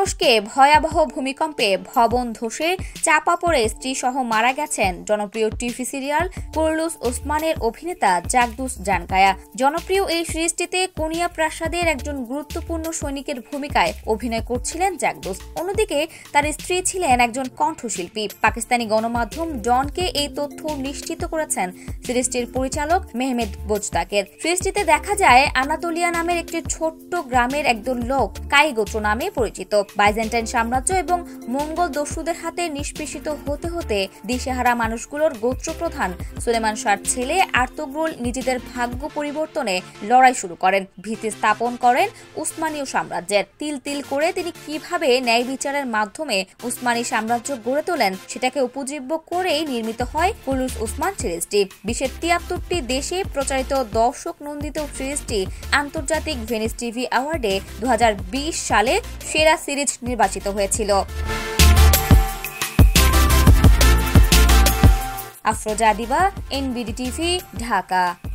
তুরস্কে ভয়াবহ ভূমিকম্পে ভবন ধসে চাপা পড়ে স্ত্রী সহ মারা গেছেন জনপ্রিয় টিভি সিরিয়াল কুরুলুস ওসমানের অভিনেতা জাগদুস জানকায়া। জনপ্রিয় এই সিরিজটিতে কোনিয়া প্রাসাদের একজন গুরুত্বপূর্ণ সৈনিকের ভূমিকায় অভিনয় করছিলেন জাগদুস। অন্যদিকে তার স্ত্রী ছিলেন একজন কণ্ঠশিল্পী। পাকিস্তানি গণমাধ্যম ডনকে এই তথ্য নিশ্চিত করেছেন সিরিজটির পরিচালক মেহমেদ বোজতাকের। সিরিজটিতে দেখা যায় আনাতোলিয়া নামের একটি ছোট্ট গ্রামের একজন লোক কাই গোত্র নামে পরিচিত। বাইজেন্টাইন সাম্রাজ্য এবং মঙ্গল দস্যুদের হাতে নিষ্পেষিত হতে হতে দিশেহারা মানুষগুলোর গোত্রপ্রধান সুলেমান শাহর ছেলে আর্তুগ্রুল নিজেদের ভাগ্য পরিবর্তনে লড়াই শুরু করেন। ভিত্তি স্থাপন করেন উসমানীয় সাম্রাজ্যের। তিল তিল করে তিনি কিভাবে ন্যায় বিচারের মাধ্যমে উসমানী সাম্রাজ্য গড়ে তোলেন সেটাকে উপজীব্য করেই নির্মিত হয় কুরুলুস ওসমান সিরিজটি। বিশ্বের ৭৩টি দেশে প্রচারিত দর্শক নন্দিত সিরিজটি আন্তর্জাতিক ভেনিস টিভি অ্যাওয়ার্ডে ২০২০ সালে সেরা সিরিজ নির্বাচিত হয়েছিল। আফরোজা দিবা, NBD TV, ঢাকা।